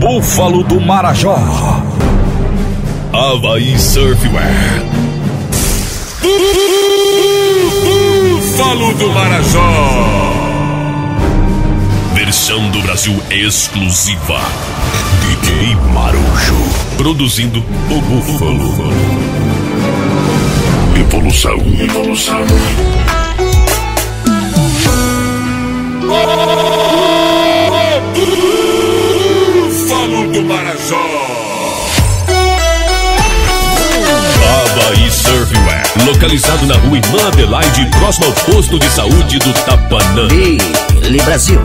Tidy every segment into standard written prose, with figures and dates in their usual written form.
Búfalo do Marajó, Havaí Surfwear. Búfalo do Marajó, versão do Brasil exclusiva. DJ Marujo, produzindo o Búfalo. Evolução. Búfalo do Marajó, Havaí Surfwear, localizado na rua Irmã Adelaide, próximo ao posto de saúde do Tapanã. Billy Brasil.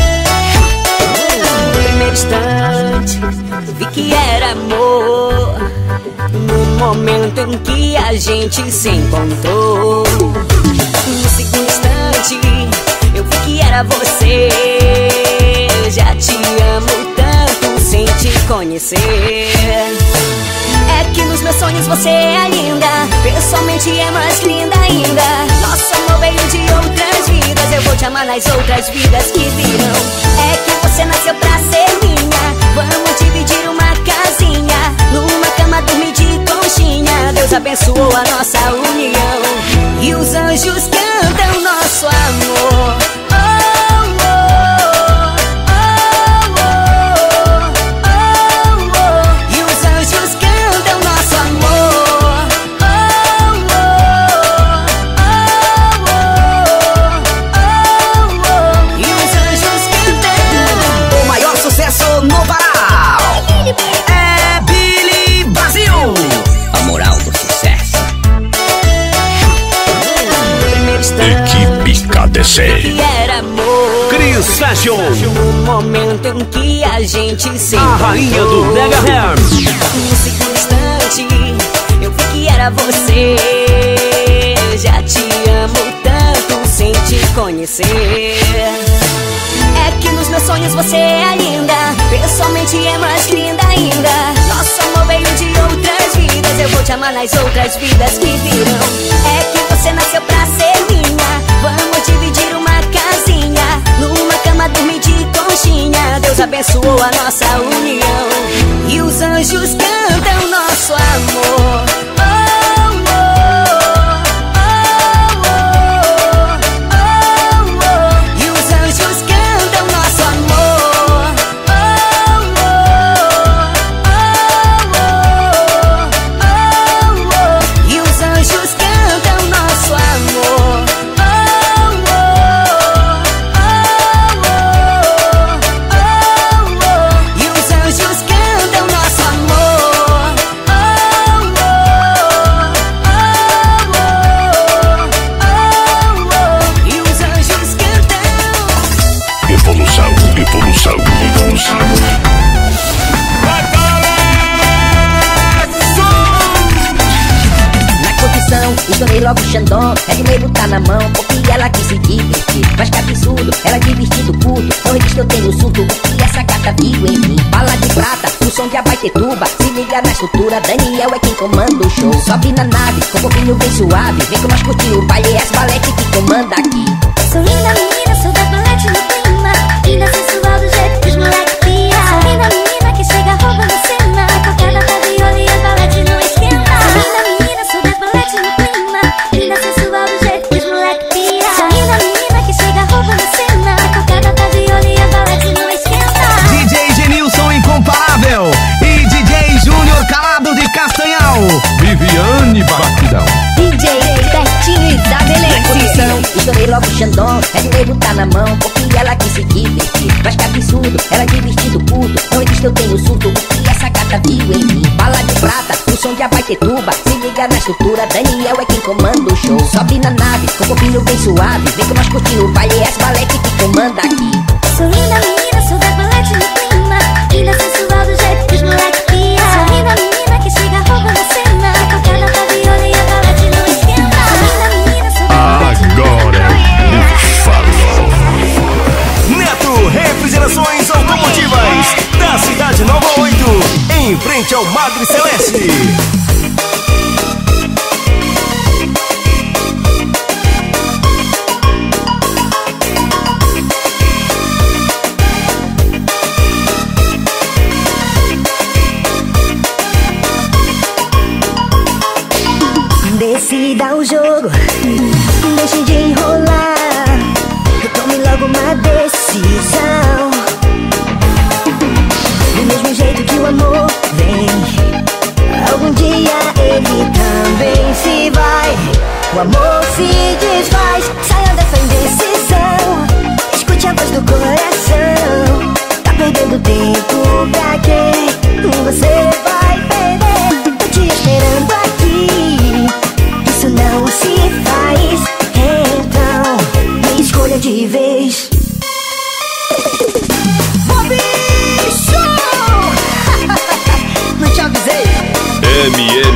No primeiro instante, vi que era amor. No momento em que a gente se encontrou. No segundo instante, eu vi que era você. Já te amo tanto sem te conhecer. É que nos meus sonhos você é linda, pessoalmente é mais linda ainda. Nosso amor veio de outras vidas, eu vou te amar nas outras vidas que virão. É que você nasceu pra ser minha, vamos dividir uma casinha, numa cama dormir de conchinha. Deus abençoou a nossa união e os anjos cantam nosso amor. Que era amor. Cris Fashion. No momento em que a gente se a rainha do Mega Hair. No segundo instante, eu vi que era você. Já te amo tanto sem te conhecer. É que nos meus sonhos você é linda, pessoalmente é mais linda ainda. Nosso amor veio de outras vidas, eu vou te amar nas outras vidas que virão. É que você nasceu pra ser minha, vamos dividir uma casinha, numa cama dormir de conchinha. Deus abençoou a nossa união e os anjos cantam nosso amor. Estourei logo o Xandão, é dinheiro tá na mão, porque ela quis se divertir. Mas que absurdo, ela de vestido curto, não resiste, eu tenho surto, o que essa gata viu em mim. Bala de prata, o som de Abaetetuba, se liga na estrutura, Daniel é quem comanda o show. Sobe na nave, com o corpinho bem suave, vem que nós curtir o baile, é as balete que comanda aqui. Sou linda menina, sou da balete no clima, linda sensual do jeito que os moleque pia. Sou linda menina que chega roubando cena, qualquer data viola e as balete não esquenta. Sou linda menina, sou da balete no clima, linda sensual do jeito que os moleque pia. Sou linda menina que chega roubando cena, qualquer data viola e as balete não esquenta. DJ Genilson incomparável e DJ Júnior Calado de Castanhal. Viviane Batidão. DJ Betinho e da Beleza. Estourei logo o Xandão, é dinheiro tá na mão, porque ela quis se divertir. Mas que absurdo, ela de vestido curto, não existe, eu tenho surto, o que essa gata viu em mim. Bala de prata, o som de Abaetetuba, se liga na estrutura, Daniel é quem comanda o show. Sobe na nave, com o corpinho bem suave, vem que nós curtir o baile, é as balete que comanda aqui. Sou linda menina, sou da balete no clima, linda sensual do jeito que os moleque pia. Sou linda menina que chega roubando cena, qualquer data viola e a balete não esquenta. Sou linda menina, sou da balete no clima. Agora falou. Neto Refrigerações Automotivas da Cidade Nova 8, em frente ao Madre Celeste.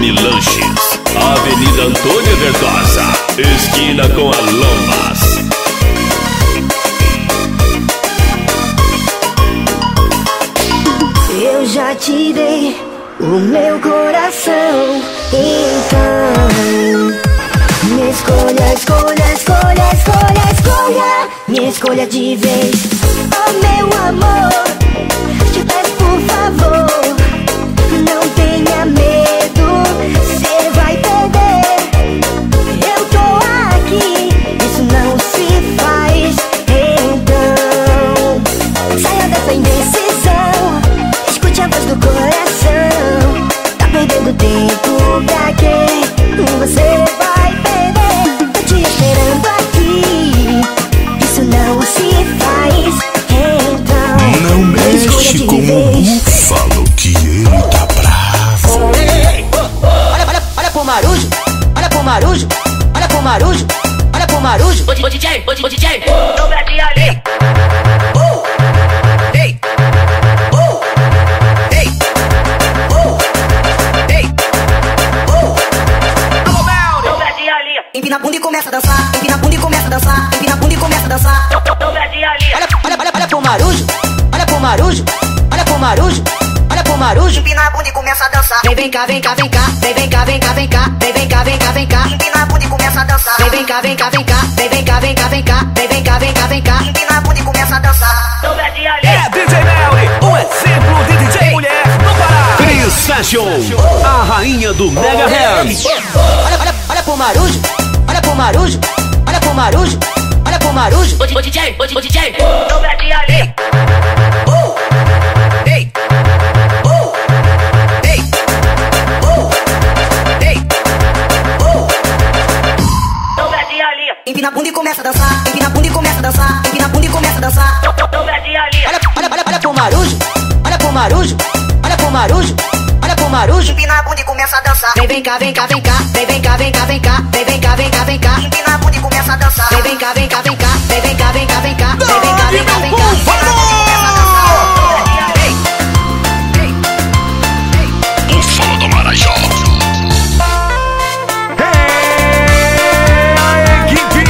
Nome Lanches, Avenida Antônio Verdosa, esquina com a Lomas. Eu já te dei o meu coração, então me escolha, escolha, escolha, escolha, escolha. Me escolha de vez, oh meu amor. Te peço por favor, não tenha medo, cê vai perder. Eu tô aqui, isso não se faz. Então saia dessa indecisão, escute a voz do coração. Tá perdendo tempo, pra quê? Você vai perder. Tô te esperando aqui, isso não se faz. Então não mexe com o búfalo que ele tá bravo. Olha pro marujo, olha pro marujo, olha pro marujo, olha pro marujo. Ô DJ, ô DJ, dobra de ali. Empina a bunda e começa a dançar, empina a bunda e começa a dançar, empina a bunda e começa a dançar. Olha pro marujo, olha pro marujo, olha pro marujo, olha pro marujo. Empina a bunda e começa a dançar. Vem cá, vem cá, vem cá, vem cá, vem cá, vem cá, vem cá, vem cá, vem cá. Empina a bunda e começa a dançar. Vem cá, vem cá, vem cá, vem cá, vem cá, vem cá, vem cá, vem cá, vem cá. Empina a bunda e começa a dançar. É DJ Melly, um exemplo de DJ mulher no Pará. Cris Fashion, a rainha do Mega Hands. Olha pro marujo, olha pro marujo, olha pro marujo, olha pro marujo. Ô DJ, dobra de ali. Dobra de ali. Empina a bunda e começa a dançar, empina a bunda e começa a dançar, empina a bunda e começa a dançar. Dobra de ali. Olha pro marujo, olha pro marujo, olha pro marujo, olha pro marujo. Empina a bunda e começa a dançar. Vem cá, vem cá, vem cá, vem cá, vem cá, vem cá, vem cá, vem cá, vem cá. Empina a bunda e começa a dançar. Vem cá, vem cá, vem cá, vem cá, vem cá, vem cá, vem cá, vem cá, vem cá. Búfalo do Marajó. A equipe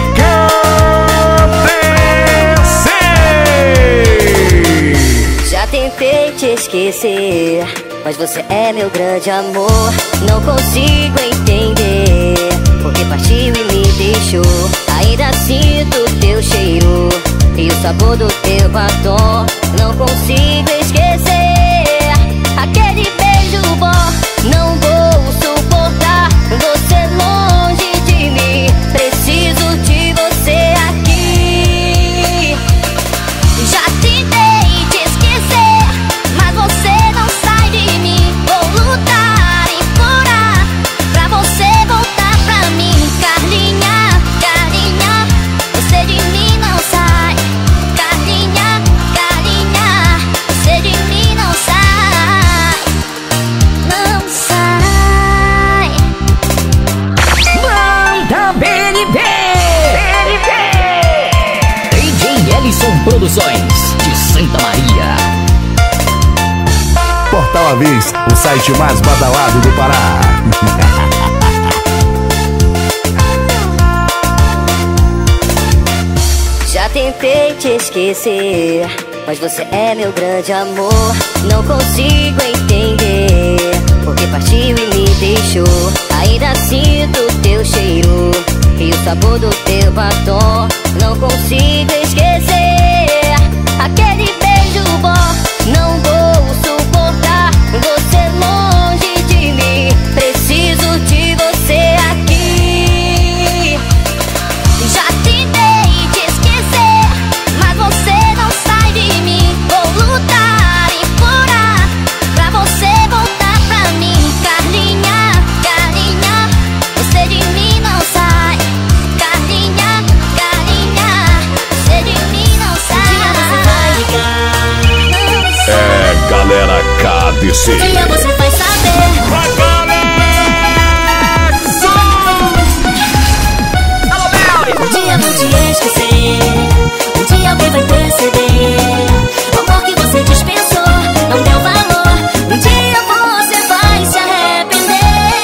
KDC. Já tentei te esquecer, mas você é meu grande amor. Não consigo entender porque partiu e me deixou. Ainda sinto teu cheiro e o sabor do teu batom. Não consigo esquecer aquele beijo bom. Não vou suportar você longe de mim. Preciso de você aqui. Já tentei te esquecer, mas você não sai de mim. Vou lutar e implorar pra você voltar pra mim. Carlinha, Carlinha, você de mim não sai. Carlinha, Carlinha, você de mim não sai. Não sai. Banda BNB, DJ Ellison Produções de Santa Maria. Portal Avis, o site mais badalado do Pará. Já tentei te esquecer, mas você é meu grande amor. Não consigo entender porque partiu e me deixou. Ainda sinto teu cheiro e o sabor do teu batom. Não consigo esquecer aquele beijo bom. Não vou suportar você longe de mim. Preciso de você aqui. Já tentei te esquecer, mas você não sai de mim. Vou lutar e implorar pra você voltar pra mim. Carlinha, Carlinha, você de mim não sai. Carlinha, Carlinha, você de mim não sai. Um dia você vai ligar. É galera KDC. Um dia você vai saber. Um dia vou te esquecer. Um dia alguém vai perceber o amor que você dispensou, não deu valor. Um dia você vai se arrepender.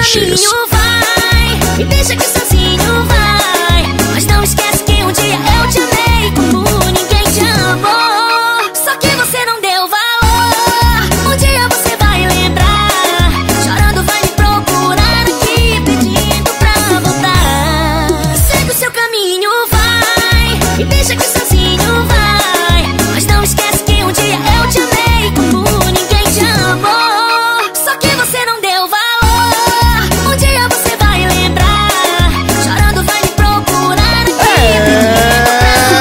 Lanches. Vai, me deixa aqui sozinho, vai. Mas não esquece que um dia eu te amei como ninguém te amou. Só que você não deu valor. Um dia você vai lembrar. Chorando vai me procurar aqui, pedindo pra voltar. Segue o seu caminho, vai. Me deixa aqui sozinho, vai. Mas não esquece que um dia eu te amei como ninguém te amou. Só que você não deu valor. Um dia você vai lembrar. Chorando vai me procurar aqui, pedindo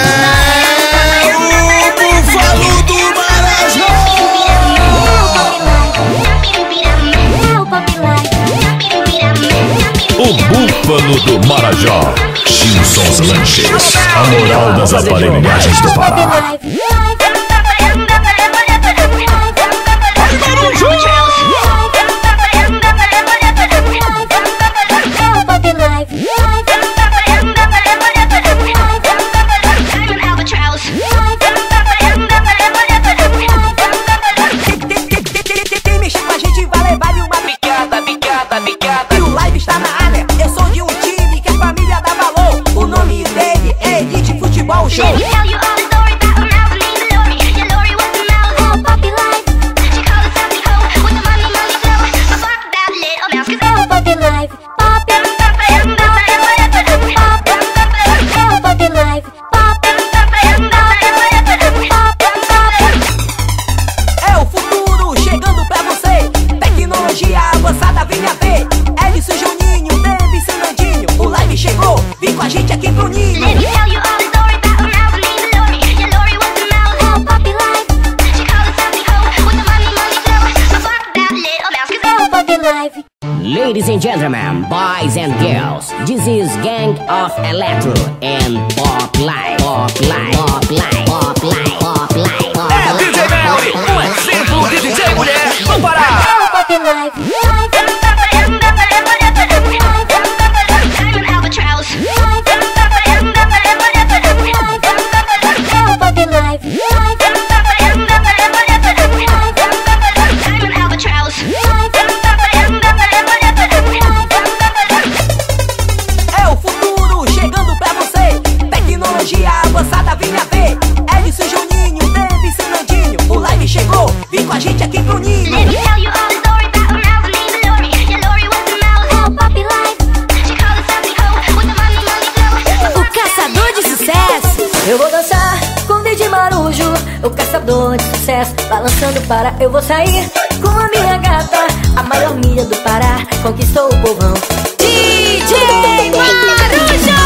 O Búfalo do Marajó. Gilson's Lanches. A moral das aparelhagens do Pará. Quem mexer com a gente vai levar de uma picada, picada, picada. E o live está na área. Eu sou de um time que a família dá valor. O nome dele é Elite Futebol Show. É o futuro chegando pra você. Tecnologia avançada, venha ver. Edson Juninho, David Fernandinho. O live chegou, vem com a gente aqui pro ninho. Ladies and gentlemen, boys and girls, this is Gang of Electro and Pop Life, Pop Life, Pop Life, Pop Life, Pop Life, Pop É Life. DJ Melly, um exemplo de DJ mulher. Vamos parar. É o futuro chegando pra você. Tecnologia avançada, venha ver. Edson Juninho, David Fernandinho. O live chegou, vem com a gente aqui pro ninho. O caçador de sucesso. Eu vou dançar com DJ Marujo, o caçador de sucesso. Balançando para eu vou sair com a minha gata, a maior milha do Pará, conquistou o povão. DJ Marujo!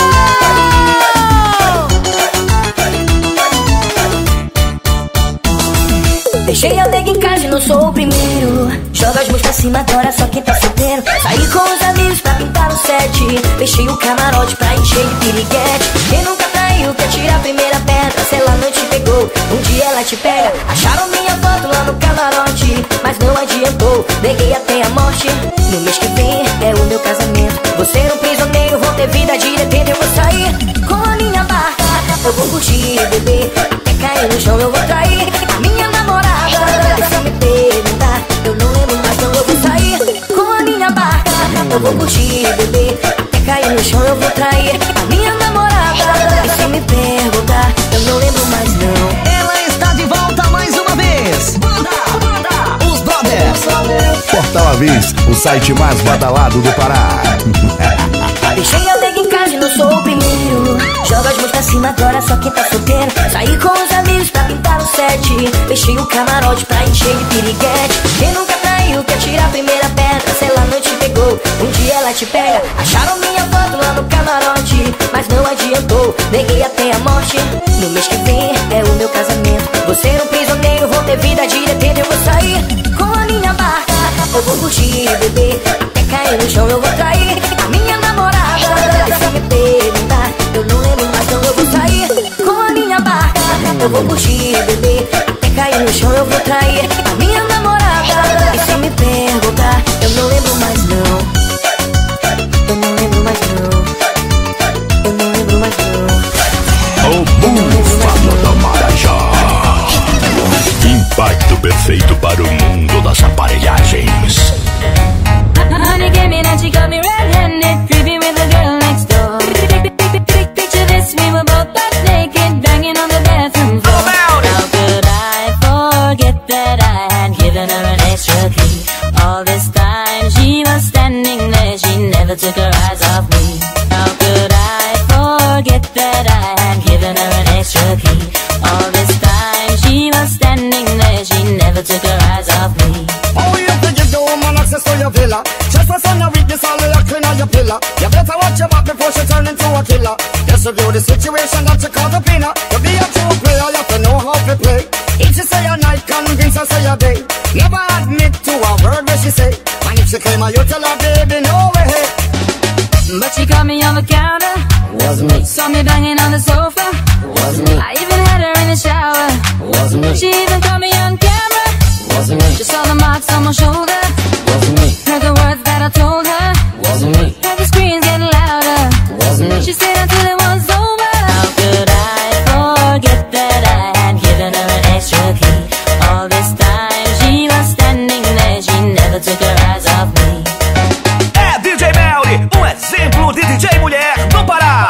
Deixei a nega em casa e não sou o primeiro. Joga as mãos pra cima agora, só quem tá solteiro. Saí com os amigos pra pintar o set. Fechei o camarote pra encher de piriguete. Quem nunca traiu quer tirar a primeira pedra. Se ela não te pegou, um dia ela te pega. Acharam minha foto lá no camarote, mas não adiantou, neguei até a morte. No mês que vem é o meu casamento. Você é um prisioneiro, vou ter vida de repente. Eu vou sair com a minha barca, eu vou curtir, beber, até cair no chão eu vou trair a minha namorada. Se me perguntar, eu não lembro mais, não. Eu vou sair com a minha barca, eu vou curtir, beber, até cair no chão eu vou trair a minha namorada. E se me perguntar, eu não lembro mais, não. Ela está de volta mais uma vez. Banda, os Brothers. Portal Avis, o site mais badalado do Pará. Deixei a nega em casa e não sou o primeiro. Joga as mãos pra cima agora, só quem tá solteiro. Saí com os amigos pra pintar o set. Fechei o camarote pra encher de piriguete. Quem nunca traiu quer tirar a primeira pedra. Se ela não te pegou, um dia ela te pega. Acharam minha foto lá no camarote, mas não adiantou, neguei até a morte. No mês que vem é o meu casamento. Você é um prisioneiro, vou ter vida de repente. Eu vou sair com a minha barca, eu vou curtir, beber, até cair no chão eu vou trair a minha namorada. E se me perguntar, eu não lembro mais, não. Eu vou sair com a minha barca, eu vou curtir, beber, até cair no chão eu vou trair a minha namorada. E se me perguntar, eu não lembro mais, não. Eu não lembro mais, não. Eu não lembro mais, não. O Búfalo do Marajó. Impacto perfeito para o mundo das aparelhagens. Honey came in and she got me red-handed, creeping with the girl next door. Picture this, we were both butt naked, banging on the bathroom floor. How could I forget that I had given her an extra key? All this time she was standing there, she never took her eyes off me. How could I forget that I had given her an extra key? All this time she was standing there, she never took her eyes off me. Oh, you have to give the woman access to your villa. Just for son of weakness, all the clean on your pillar. You better watch your back before she turn into a killer. Just review the situation that you call the pinner. To be a true player, you have to know how to play. If she say a night, convince her say a day. Never admit to a word that she say. And if she claim her, you tell her, baby, no way. But she caught me on the counter, Was me, saw me banging on the sofa. was me, I even had her in the shower. was me, She even caught me on camera. was me, Just saw the marks on my shoulder, was me, heard the words that I told her, was me, heard the screams getting louder. was me. She stayed until it was over. How could I forget that I had given her an extra key? All this time she was standing there, she never took her eyes off me. É DJ Melly, exemplo de DJ mulher no Pará.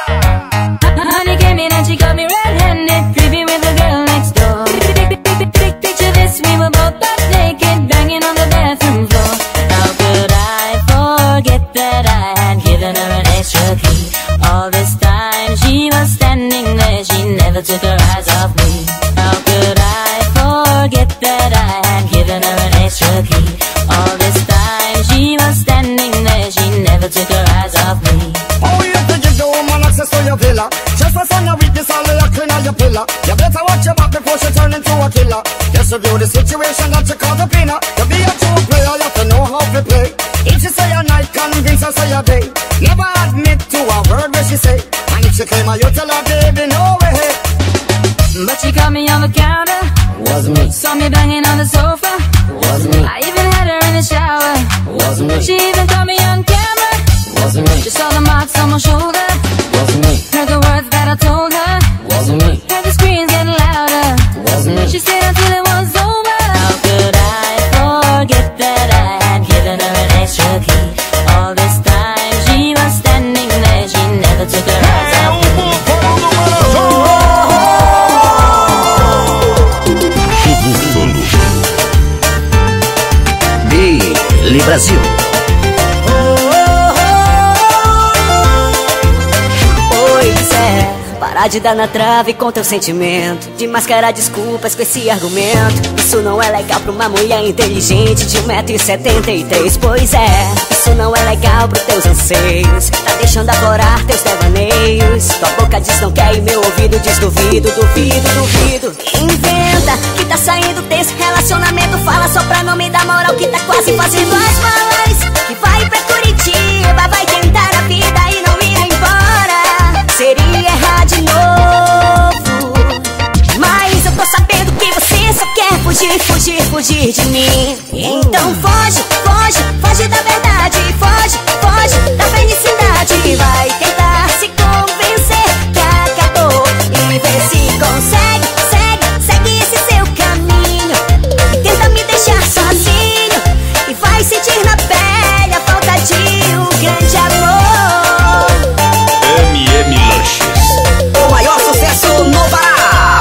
Honey came in and she got me red-handed, creeping with the girl next door. Picture this, we were both butt naked, banging on the bathroom floor. How could I forget that I had given her an extra key? All this time she was standing there, she never took her eyes off me. How could I forget that I had given her an extra key? All this time she was standing there, she never took her eyes off me. Oh, you have to give the woman access to your villa. Just for son of weakness, all the clean on your pillar. You better watch your back before she turn into a killer. Just review the situation that you call the pinner. To be a true player, you have to know how to play. If she say a night, convince her say a day. Never admit to a word where she say. And if she claim her, you tell her, baby, no way. But she caught me on the counter, Was me, saw me banging on the sofa. was me, I even had her in the shower. was me, She even caught me on camera. was me, Just saw the marks on my shoulder, was me, heard the words that I told her, was me, heard the screams getting louder. was me. She stayed until it was over. How could I forget that I had given her an extra key? All this time she was standing there, she never took her eyes É off o me. búfalo do Marajó. Billy Brasil. Pois é, parar de dar na trave com teu sentimento, de mascarar desculpas com esse argumento. Isso não é legal pra uma mulher inteligente de 1,73 m. Pois é, isso não é legal pros teus anseios, tá deixando aflorar teus devaneios. Tua boca diz não quer e meu ouvido diz duvido, duvido, duvido. Inventa que tá saindo desse relacionamento, fala só pra não me dar moral que tá quase fazendo as malas. Que vai pra Curitiba, vai tentar a vida e não ir embora. Seria errar de novo, mas eu tô sabendo que você só quer fugir, fugir, fugir de mim. Então foge, foge, foge da verdade, foge, foge da felicidade. Vai tentar se convencer que acabou e vê se consegue, segue, segue esse seu caminho. E tenta me deixar sozinho e vai sentir na pele a falta de um grande amor. MM Lanches. O maior sucesso no Pará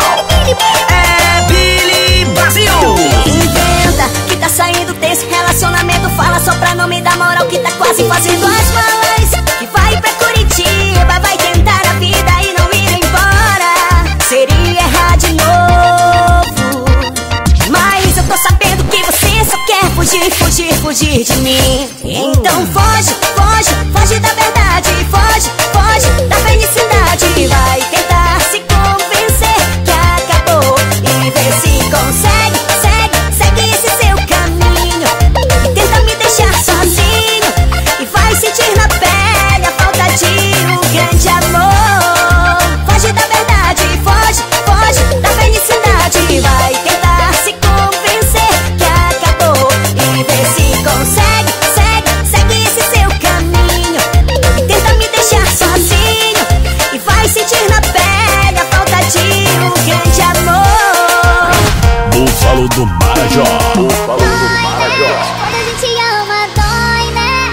é Billy Brasil. Inventa que tá saindo desse relacionamento, fala só pra não me dar moral que tá quase fazendo as malas. Que vai pra Curitiba, vai tentar a vida e não ir embora. Seria errar de novo, mas eu tô sabendo que você só quer fugir, fugir, fugir de mim. Então foge, foge, foge da verdade, foge, foge da felicidade. Vai tentar se convencer que acabou e vê se consegue, segue, segue esse seu caminho. E tenta me deixar sozinho e vai sentir na pele a falta de um grande amor. Foge da verdade, foge, foge da felicidade. Vai tentar se convencer que acabou e vê se consegue, segue, segue esse seu caminho. E tenta me deixar sozinho e vai sentir na pele a falta de um grande amor. Búfalo do Marajó. Búfalo do Marajó. Quando a gente ama, dói, né?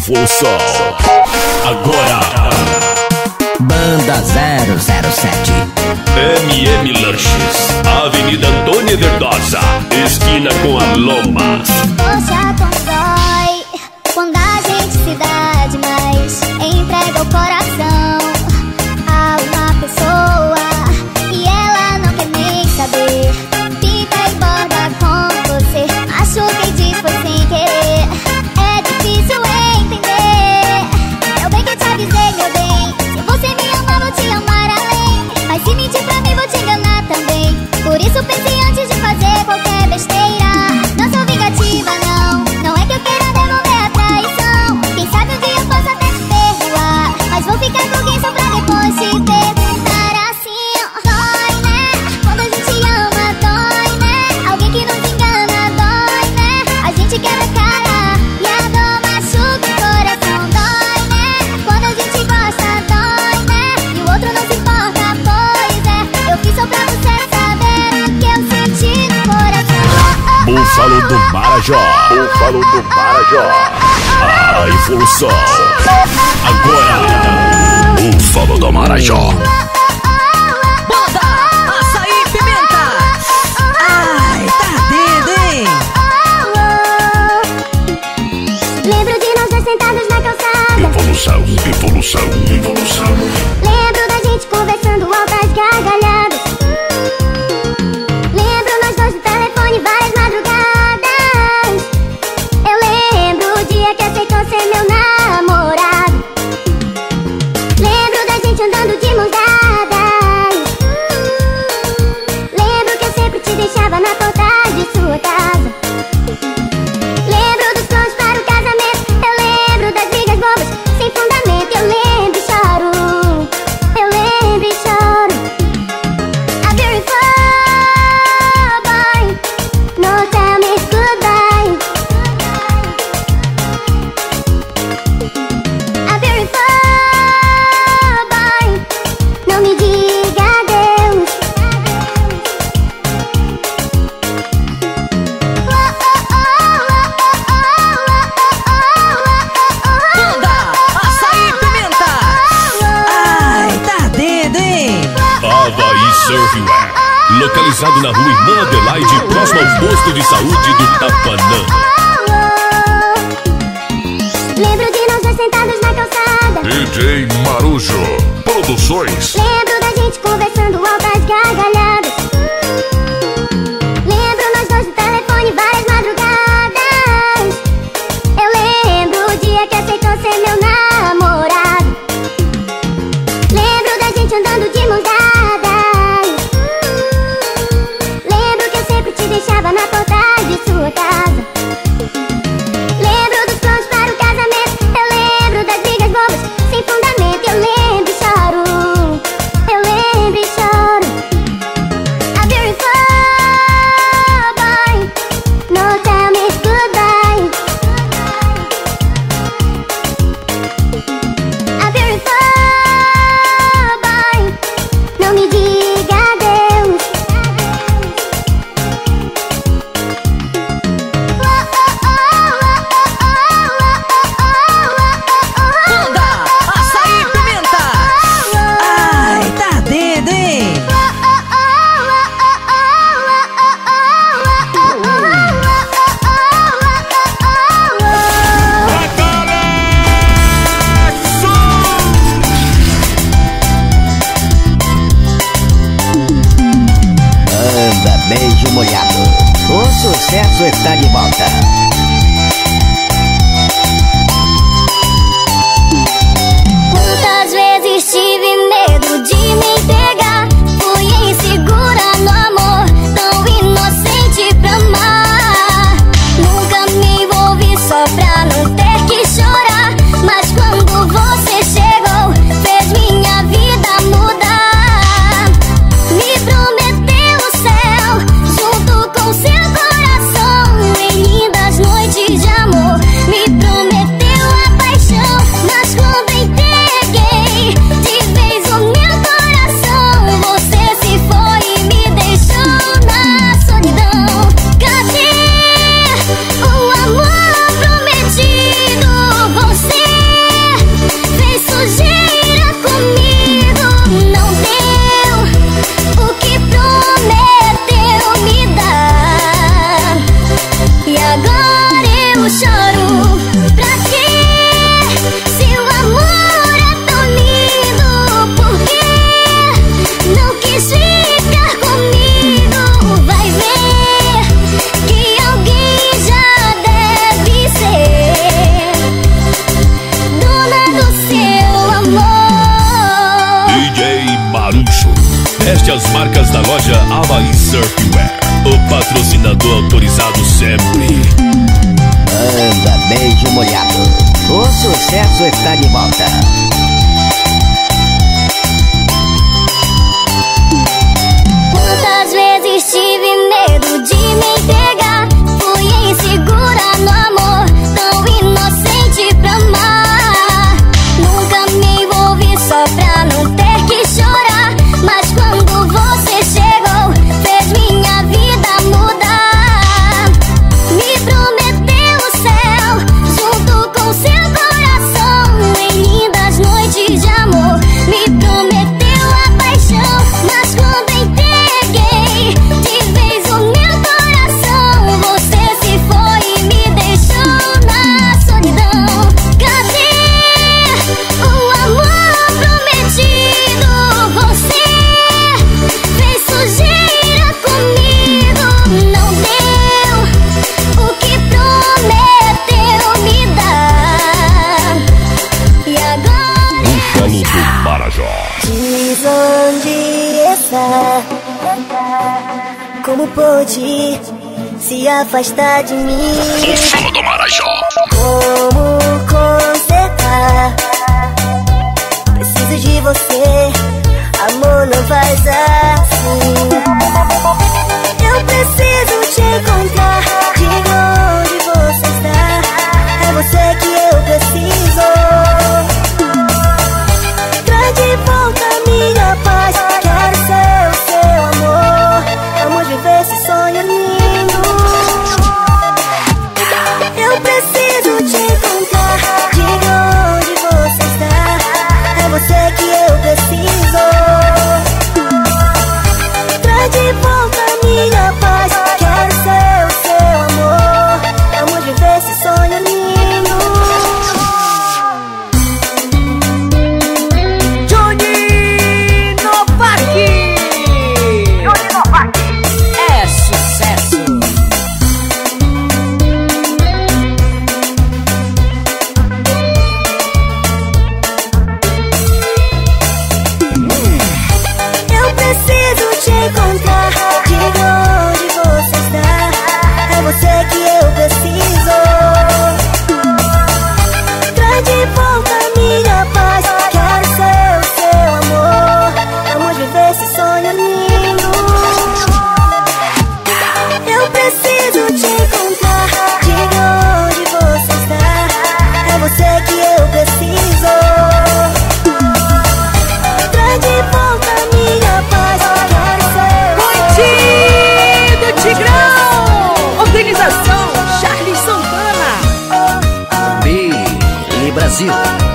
evolução. Agora Banda 007 MM Lanches, Avenida Antônia Verdosa, esquina com a Lomas. Poxa, como dói quando a gente se dá demais, entrega o coração a uma pessoa e ela não quer nem saber. Fica e borda com você, machuca e diz foi sem querer. É difícil entender, eu bem que te avisei, meu bem. Se você me ama, vou te amar além, mas se mentir pra mim, vou te enganar também. Por isso pense antes de fazer qualquer besteira. Não sou vingativa, não, não é que eu queira devolver a traição. Quem sabe um dia eu posso até te perdoar, mas vou ficar com alguém só pra depois te perguntar assim. Dói, né? Quando a gente ama, dói, né? Alguém que não te engana, dói, né? A gente quebra a cara e a dor machuca o coração, dói, né? Quando a gente gosta, dói, né? E o outro não se importa, pois é. Eu fiz só pra você saber o que eu senti no coração. Búfalo do Marajó, Búfalo do Marajó, a evolução. Agora Búfalo do Marajó. Banda Açaí Pimenta. Ai, tá doido, hein? Lembro de nós dois sentados na calçada. Evolução, evolução, evolução. Lembro da gente conversando altas gargalhadas. Lembro nós dois no telefone várias madrugadas. Eu lembro o dia que aceitou ser meu namorado. Lembro da gente andando de mãos dadas. Lembro que eu sempre te deixava na porta de sua casa. Lembro dos planos para o casamento. Eu lembro das brigas bobas sem fundamento. Eu lembro e choro. Eu lembro e choro. A beautiful boy, no tell me goodbye. A beautiful boy, não me diga adeus. Banda Açaí Pimenta. Ai, tá doido, hein? Havaí Surfwear, localizado na rua Irmã Adelaide, próximo ao posto de saúde do Tapanã. Lembro de nós dois sentados na calçada. DJ Marujo Produções. Lembro da gente conversando altas gargalhadas. Lembro nós dois no telefone várias madrugadas. Eu lembro o dia que aceitou ser meu namorado. Lembro da gente andando de mãos dadas. Lembro que eu sempre te deixava na porta de sua casa. Lembro dos planos para o casamento. Eu lembro das brigas bobas sem fundamento. Eu lembro e choro. Eu lembro e choro. A beautiful boy, no tell me goodbye. A beautiful boy, não me diga adeus. Banda Açaí Pimenta. Ai, tá doido, hein? Anda beijo molhado. O sucesso está de volta. Quantas vezes tive medo de me entregar. Fui insegura no amor, tão inocente pra amar. Nunca me envolvi só pra não ter que chorar. Mas quando você chegou, fez minha vida mudar. Me prometeu o céu junto com seu coração em lindas noites. da loja Havaí Surfwear, o patrocinador autorizado sempre. Anda, beijo molhado. O sucesso está de volta. Quantas vezes tive medo de me entregar, fui insegura no amor, tão inocente pra amar. Nunca me envolvi só pra não ter que chorar, mas quando você chegou, fez minha vida mudar. Me prometeu o céu, junto com seu coração, em lindas noites de amor. Me prometeu a paixão, mas quando entreguei de vez o meu coração, você se foi e me deixou na solidão. Cadê o amor prometido? Você fez sujeira comigo, não deu o que prometeu me dar. E agora Búfalo do Marajó. diz onde está, como pôde se afastar de mim, Búfalo do Marajó. como consertar. Preciso de você, amor, não faz assim. Eu preciso te encontrar, diga onde você está, é você que eu preciso. Traz de volta minha paz, quero ser o seu amor, vamos viver esse sonho lindo. Eu preciso te encontrar, diga onde você está, é você que eu preciso. Traz de volta minha paz, quero ser o seu amor, vamos viver esse sonho lindo. É sucesso. Eu preciso te encontrar, diga onde você está, é você que eu preciso. Traz de volta minha paz, quero ser o seu amor, vamos viver esse sonho lindo. Eu preciso te encontrar, diga onde você está, é você que eu preciso. Traz de volta minha paz, quero ser o Bandido Tigrão! Organização Charles Santana. Billy Brasil.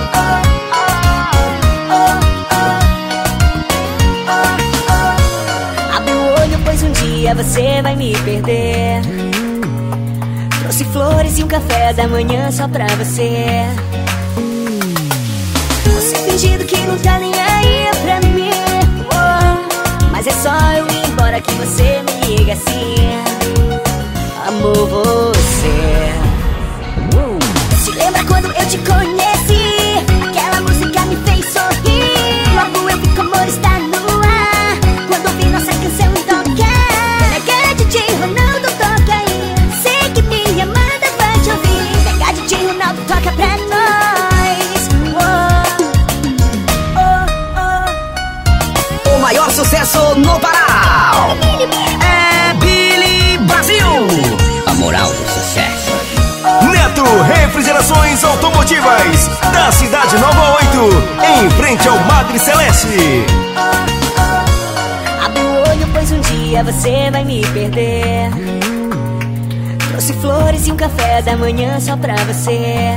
Abre o olho, pois um dia você vai me perder. Trouxe flores e um café da manhã só pra você. Você fingindo que não tá nem aí pra mim, oh, mas é só eu ir embora que você me liga assim. Amor, você se lembra quando eu te conheci? Aquela música me fez sorrir. Logo eu vi como está no ar, quando ouvi nossa canção tocar. Pega DJ Ronaldo, toca aí, sei que minha amada vai te ouvir. Pega DJ Ronaldo, toca pra nós. O maior sucesso no Pará é Billy Brasil. A moral do sucesso. Neto Refrigerações Automotivas, da Cidade Nova 8, em frente ao Madre Celeste. Abre o olho, pois um dia você vai me perder. Trouxe flores e um café da manhã só pra você.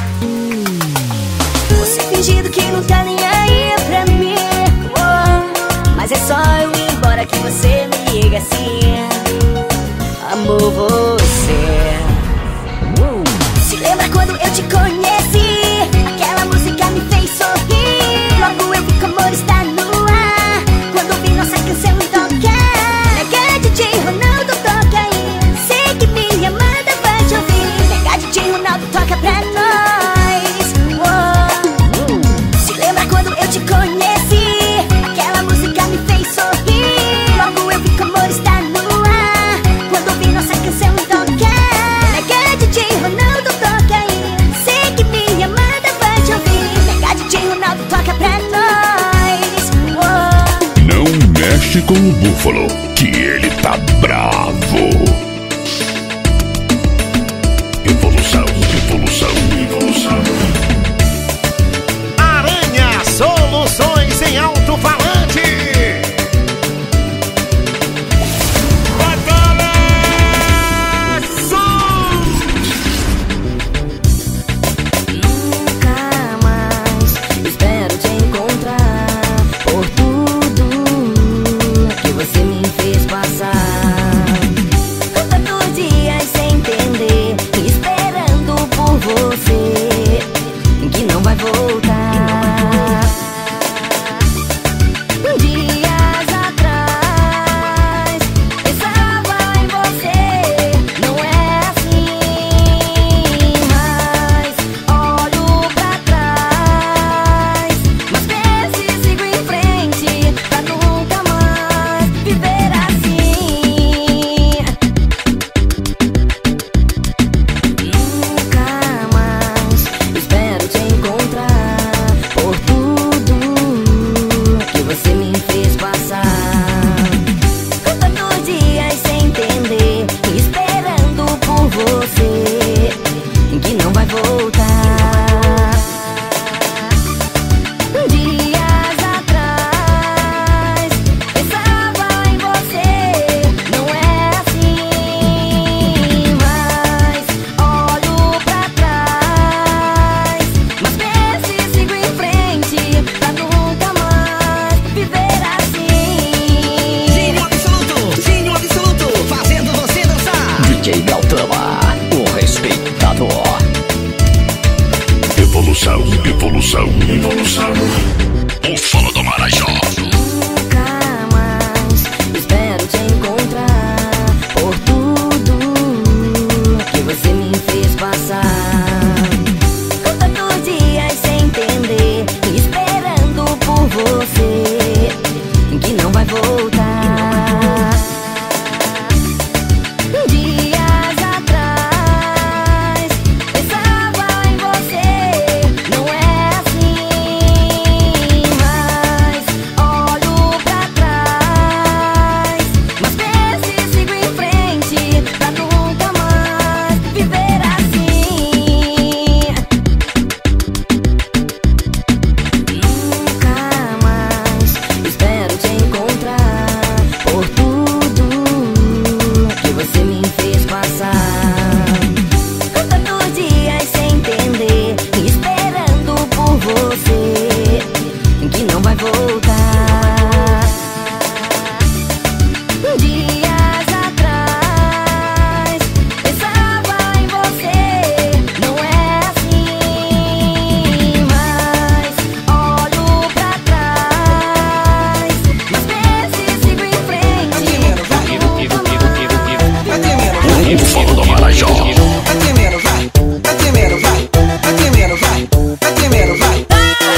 Você fingindo que não tá nem aí pra mim, oh, mas é só eu ir embora que você me liga assim. Amor, você se lembra quando eu te conheci? Aquela música me fez sorrir. Logo eu vi como está no ar, quando ouvi nossa canção tocar. Pega DJ Ronaldo, toca aí, sei que minha amada vai te ouvir. Pega DJ Ronaldo, toca pra nós. Se lembra quando eu te conheci? Aquela música me fez sorrir. Logo búfalo do Marajó. Vai primeiro, vai. Vai primeiro, vai. Vai primeiro, vai. Vai primeiro, vai.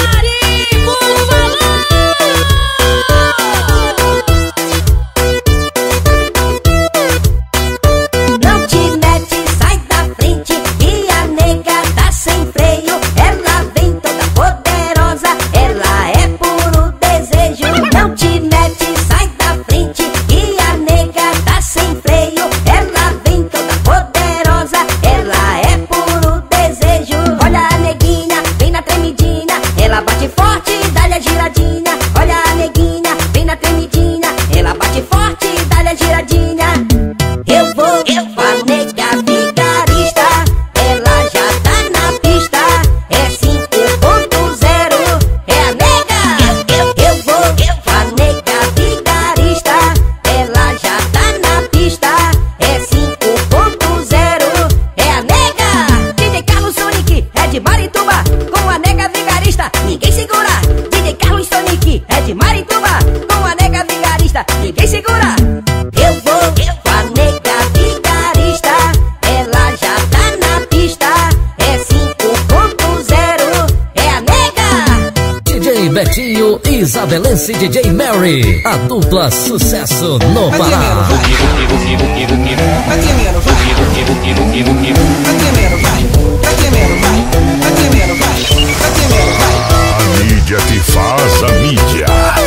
Não te mete, sai da frente, e a nega tá sem freio. Ela vem toda poderosa, ela é puro desejo. Não te mete, sai da frente, e a nega tá sem freio. Ela vem toda poderosa, ela é puro desejo. Olha a neguinha, vem na tremidinha, ela bate forte, dá-lhe a giradinha. Olha a neguinha, vem na tremidinha, ela bate forte, dá-lhe a giradinha. Eu vou com a nega vigarista, ela já tá na pista, é 5.0, é a nega. Eu vou com a nega vigarista, ela já tá na pista, é 5.0, é a nega. DJ Carlos Sonic é de Marituba, com a nega vigarista, ninguém segura. DJ Carlos Sonic é de Marituba, com a nega vigarista, ninguém segura. Eu vou com a nega vigarista, ela já tá na pista, é 5.0, é a nega. DJ Betinho e Isabelense DJ Mary, a dupla sucesso no Vai Pará. primeiro, vai. Vai primeiro, vai. Vai primeiro, vai. Vai primeiro, vai. Vai primeiro, vai. Vai primeiro, vai. A mídia que faz a mídia.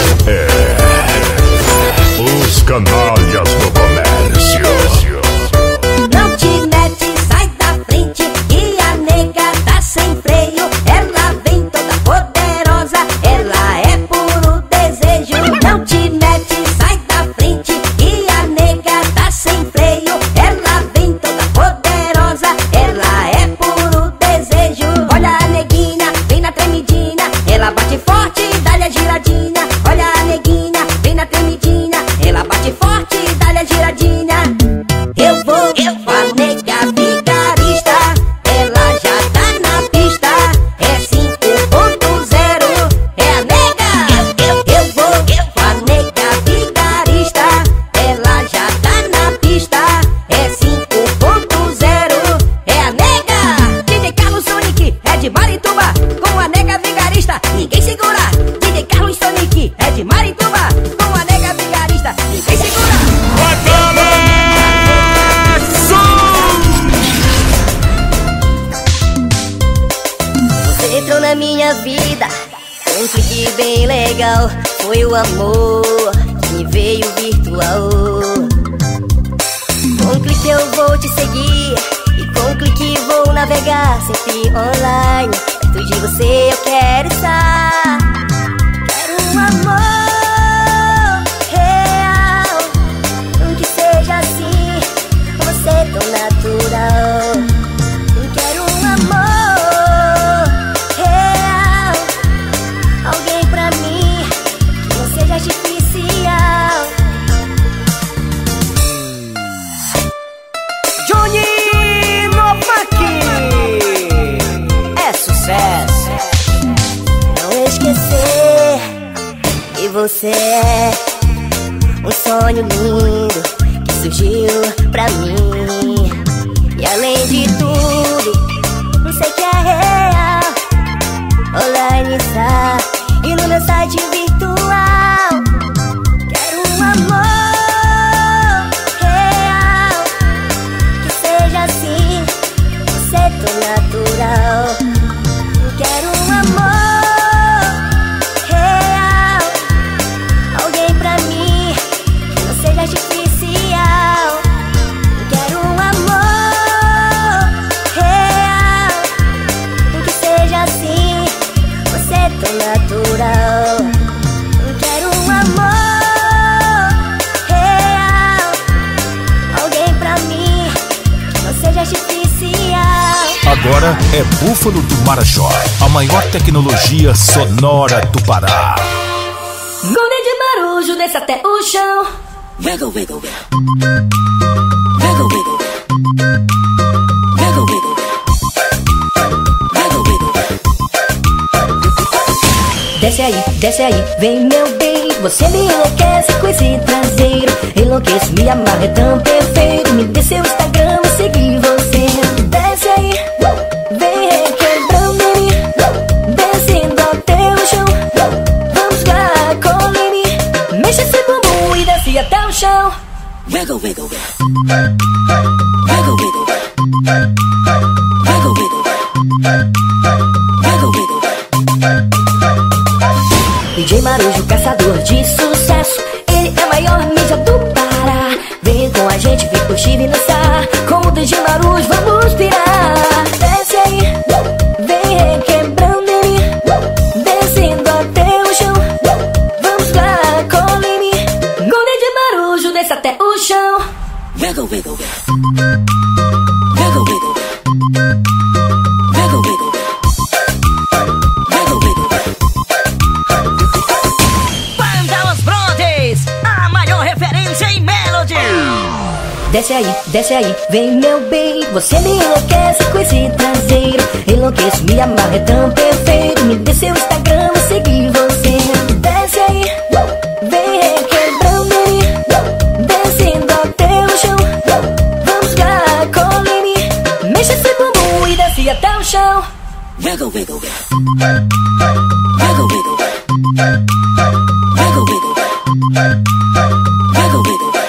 Os canalhas do comércio. Não te mete, sai da frente, e a nega tá sem freio. Ela vem toda poderosa, ela é puro desejo. Não te mete, sai da frente, e a nega tá sem freio. Ela vem toda poderosa, ela é puro desejo. Olha a neguinha, vem na tremidinha, ela bate forte, dá-lhe a giradinha. Olha a neguinha, vem na tremidinha, ela bate forte, dá-lhe a giradinha. Eu vou com a nega vigarista, ela já tá na pista, é 5.0, é a nega. Eu vou com a nega vigarista, ela já tá na pista, é 5.0, é a nega. DJ Carlos Sonic é de Marituba, com a nega vigarista, ninguém segura. DJ Carlos Sonic é de Marituba, com a nega vigarista, ninguém segura. Você entrou na minha vida, um clique bem legal. Foi o amor que me veio virtual. Com um clique eu vou te seguir, e com um clique vou navegar sempre online. Perto de você eu quero estar. Quero um amor real, que seja assim, com você tão natural. Quero um amor real, alguém pra mim que não seja artificial. Johnny Novak é sucesso. Não esquecer que você é um sonho lindo que surgiu pra mim. E além de tudo, sei que é real. Online está e no meu site virtual. Quero um amor real, que seja assim, você é tão natural. Quero um amor real, alguém pra mim que não seja artificial. Quero um amor real, que seja assim, você é tão natural. Quero um amor real, alguém pra mim que não seja artificial. Agora é Búfalo do Marajó, a maior tecnologia sonora do Pará. Golden de marujo, desce até o chão. Wiggle, wiggle, wiggle. Wiggle, wiggle, wiggle. Wiggle, wiggle, wiggle. Wiggle, wiggle. Desce aí, vem meu bem. Você me enlouquece com esse traseiro. Enlouqueço, me amarra, é tão perfeito. Me dê seu Instagram, chão. Wiggle, wiggle, wiggle. Wiggle, wiggle, wiggle. Wiggle, wiggle, wiggle. Wiggle, wiggle. DJ Marujo, caçador de sucesso. Ele é a maior mídia do Pará. Vem com a gente, vem curtir e dançar. Com o DJ Marujo vamos pirar. Desce aí, vem requebrando ele, descendo até o chão. Vamos lá, cola em mim. Com o DJ Marujo desce até o chão. Wiggle, wiggle, wiggle. Wiggle, wiggle, wiggle. Wiggle, wiggle, wiggle. Wiggle, wiggle, wiggle. Banda Os Brontes, a maior referência em melody. Desce aí, vem meu bem. Você me enlouquece com esse traseiro. Enlouqueço, me amarra, é tão perfeito. Me dê seu Instagram, vou seguir você. Desce aí, vem requebrando ele, descendo até o chão. Vamos lá, cola em mim. Mexe esse bumbum e desce até o chão. Wiggle, wiggle, wiggle. Wiggle, wiggle, wiggle. Wiggle, wiggle, wiggle. Wiggle, wiggle, wiggle.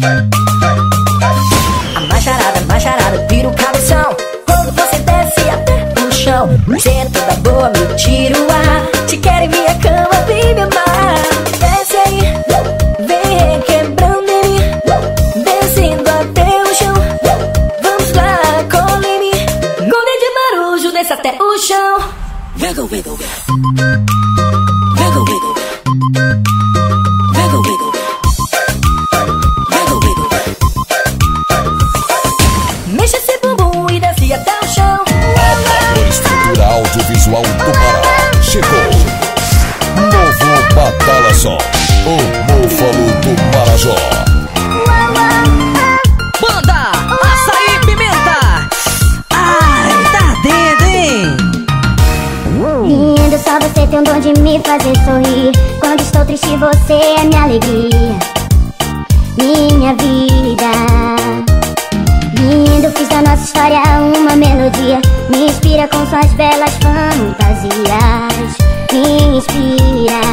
Macharada, pira o cabeção. Quando você desce até o chão, você é toda boa, me tira o ar. Te quero em minha cama, vem me amar. Desce aí, vem requebrando ele, descendo até o chão. Vamos lá, cola em mim. Com DJ Marujo, desce até o chão. Wiggle, wiggle, wiggle. Wiggle, wiggle, wiggle. Wiggle, wiggle, wiggle. Wiggle, wiggle, wiggle. Mexe esse bumbum e desce até o chão. A maior estrutura audiovisual do Pará chegou. Novo Batalha Só, o Búfalo do Marajó. Banda Açaí Pimenta. Ai, tá dentro, hein? Lindo, só você tem o dom de me fazer sorrir. Quando estou triste, você é minha alegria, minha vida. Lindo, fiz da nossa história uma melodia. Me inspira com suas belas fantasias. Me inspira.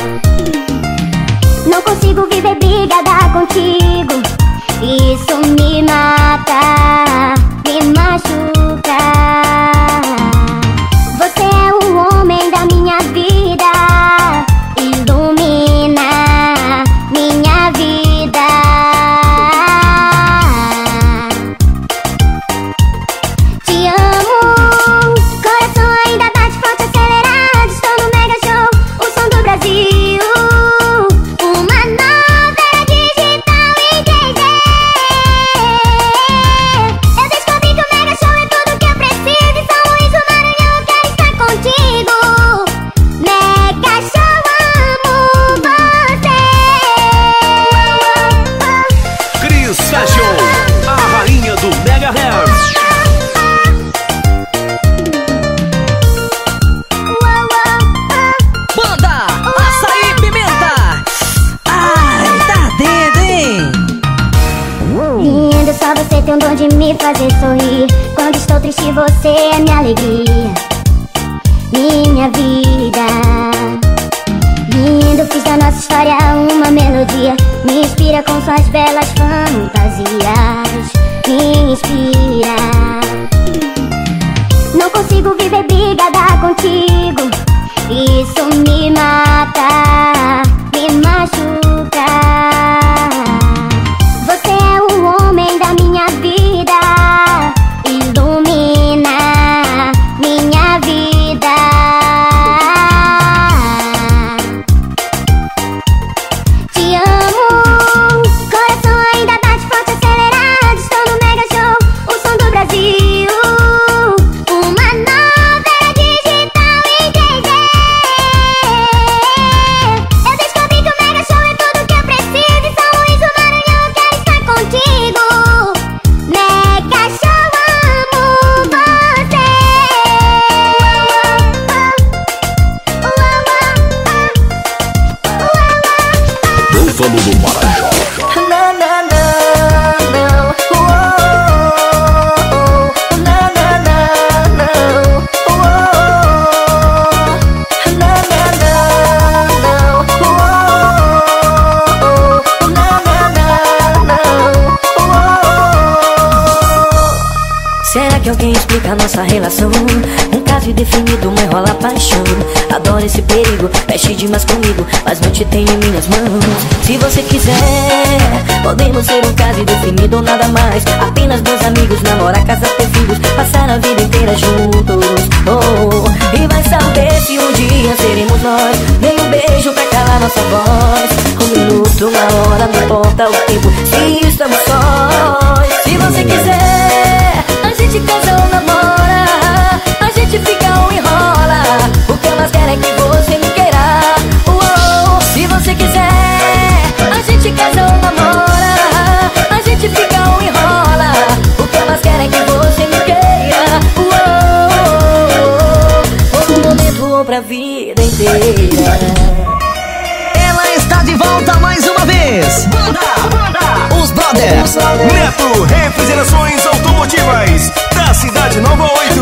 Não consigo viver brigada contigo. Isso me mata, me machuca. Você é o homem da minha vida. Ilumina minha vida. Te amo, coração ainda bate forte, acelerado. Estou no Mega Show, o som do Brasil. Uma nova era digital e 3D. Eu descobri que o Mega Show é tudo que eu preciso. E São Luís, o Maranhão, eu quero estar contigo. Mega Show, amo você. Cris Fashion, a rainha do Mega Hertz. Banda Açaí Pimenta. Ai, tá dentro, hein? Lindo, só você tem o dom de me fazer sorrir. Quando estou triste, você é minha alegria, minha vida. Lindo, fiz da nossa história uma melodia. Me inspira com suas belas fantasias. Me inspira. Não consigo viver brigada contigo. Isso me mata, me machuca. Você é o homem da minha vida. Ilumina minha vida. Te amo, coração ainda bate forte, acelerado. Estou no Mega Show, o som do Brasil. Uma nova era digital e 3D. Eu descobri Será que alguém explica a nossa relação? Um caso indefinido, mas rola paixão. Adoro esse perigo, mexe demais comigo, mas não te tenho em minhas mãos. Se você quiser, podemos ser um caso indefinido ou nada mais. Apenas dois amigos, namorar, casar, ter filhos, passar a vida inteira juntos. Oh, e vai saber se um dia seremos nós. Nem um beijo pra calar nossa voz. Um minuto, uma hora, não importa o tempo, se estamos sós. Se você quiser, a gente casa ou namora, a gente fica ou enrola. O que eu mais quero é que você me queira. Se você quiser, a gente casa ou namora, a gente fica ou enrola. O que eu mais quero é que você me queira. Ou no momento ou pra vida inteira. Ela está de volta mais uma vez. Os Brothers. Neto Refrigerações Automotivas da Cidade Nova 8.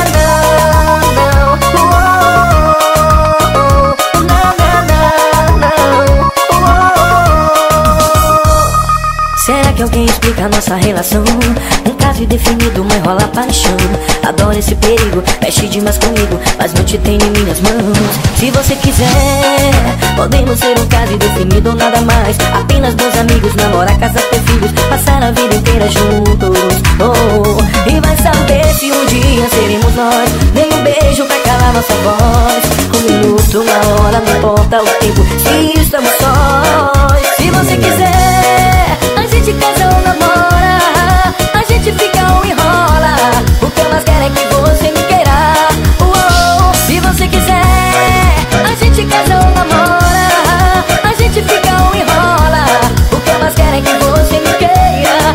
Será que alguém explica a nossa relação? Um caso indefinido, mas rola paixão. Adoro esse perigo, mexe demais comigo, mas não te tenho em minhas mãos. Se você quiser, podemos ser um caso indefinido ou nada mais. Apenas dois amigos, namorar, casar, ter filhos, passar a vida inteira juntos. Oh, e vai saber se um dia seremos nós. Nem um beijo pra calar nossa voz. Um minuto, uma hora, não importa o tempo, se estamos sós. Se você quiser, a gente casa ou namora, a gente fica ou enrola. O que eu mais quero é que você me queira. Se você quiser, a gente casa ou namora, a gente fica ou enrola. O que eu mais quero é que você me queira.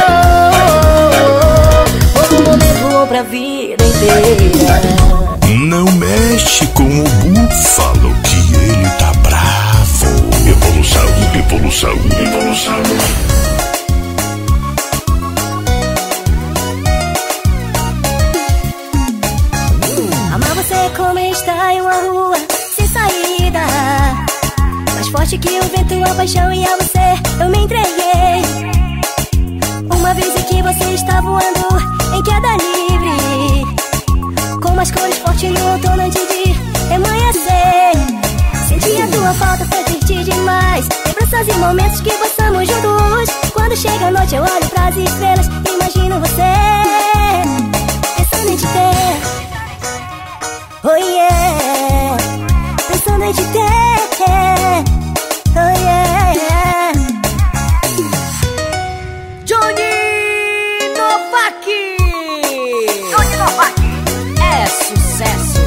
Ou no momento ou pra vida inteira. Não mexe com o búfalo que ele tá bravo. Evolução, evolução, evolução. Amar você como está em uma rua sem saída, mais forte que o vento, a paixão, e a você eu me entreguei. Uma vez em que você está voando em queda livre, com mais cores fortes no outono antes de amanhecer. Senti a tua falta, foi triste demais. Lembranças e momentos que passamos juntos. Quando chega a noite eu olho pras estrelas, imagino você, pensando em te ter. Oh yeah, pensando em te ter. Oh yeah. Johnny Novak. Johnny Novak é sucesso.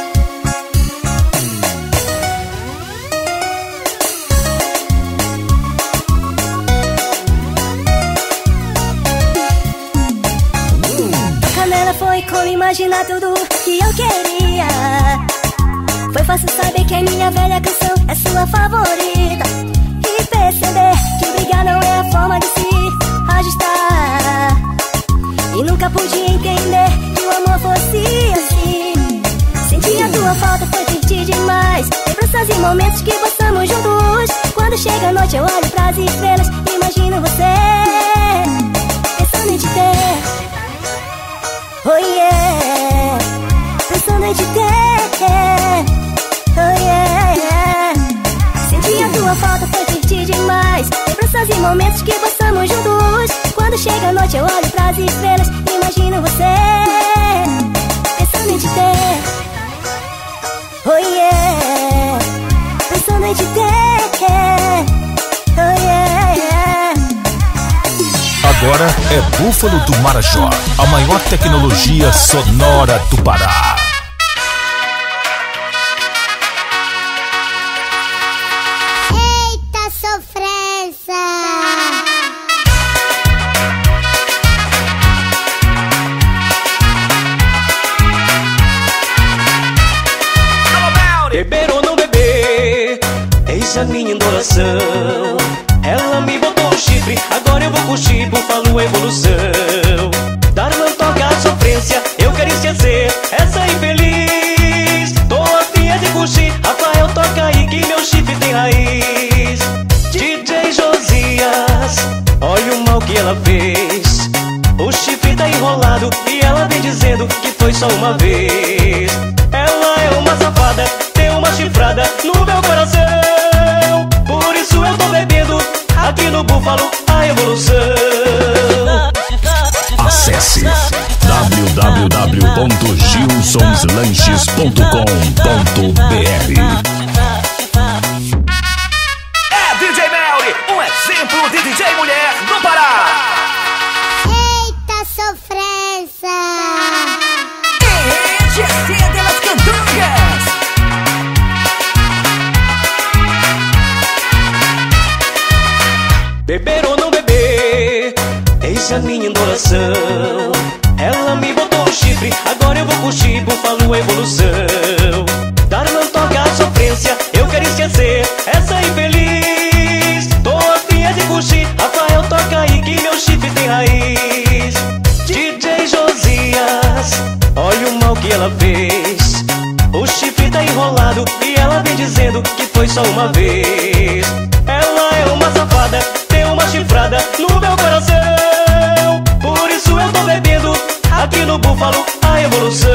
Tocar nela foi como imaginar tudo que eu queria. Foi fácil saber que a minha velha canção é sua favorita, e perceber que brigar não é a forma de se ajustar. E nunca pude entender que o amor fosse assim. Senti a tua falta, foi triste demais. Lembranças e momentos que passamos juntos. Quando chega a noite eu olho pras estrelas, imagino você, pensando em te ter. Oh yeah, pensando em te ter. Oh yeah. Senti a tua falta, foi triste demais. Lembranças e momentos que passamos juntos. Quando chega a noite eu olho pras estrelas, imagino você, pensando em te ter. Oh yeah, pensando em te ter. Oh yeah. Agora é Búfalo do Marajó, a maior tecnologia sonora do Pará. Eita sofrência! Beber ou não beber, eis a minha adoração. Ela me botou o chifre, agora eu vou curtir, Búfalo evolução. Dar não toca a sofrência, eu quero esquecer essa infeliz. Tô afim de curtir, Rafael toca aí que meu chifre tem raiz. DJ Josias, olha o mal que ela fez. O chifre tá enrolado e ela só uma vez. Ela é uma safada, tem uma chifrada no meu coração. Por isso eu tô bebendo aqui no Búfalo a evolução. Acesse www.gilsonslanches.com.br. É DJ Melly, um exemplo de DJ mulher no Pará. Eita sofrência! GC delas Cantangas. Beber ou não beber, eis a minha adoração. Ela me botou o chifre, agora eu vou curtir, Búfalo evolução. Darlan toca a sofrência, eu quero esquecer essa infeliz. Tô afim de curtir, Rafael toca aí que meu chifre tem raiz. DJ Josias, olha o mal que ela fez. O chifre tá enrolado e ela vem dizendo que foi só uma vez. Ela é uma safada, tem uma chifrada no meu coração. Por isso eu tô bebendo aqui no Búfalo a evolução.